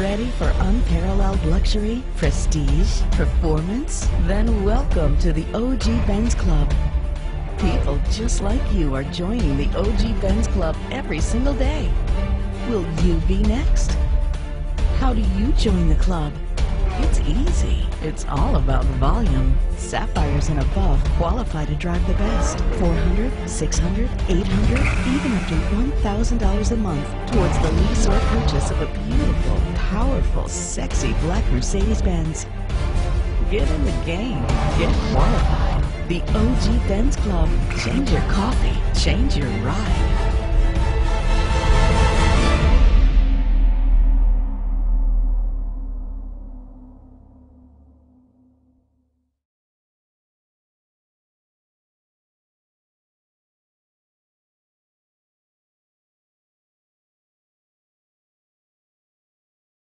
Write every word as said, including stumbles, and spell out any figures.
Ready for unparalleled luxury, prestige, performance? Then welcome to the O G Benz Club. People just like you are joining the O G Benz Club every single day. Will you be next? How do you join the club? It's easy. It's all about volume. Sapphires and above qualify to drive the best. four hundred, six hundred, eight hundred, even up to one thousand dollars a month towards the lease or purchase of a beautiful, powerful, sexy black Mercedes-Benz. Get in the game. Get qualified. The O G Benz Club. Change your coffee. Change your ride.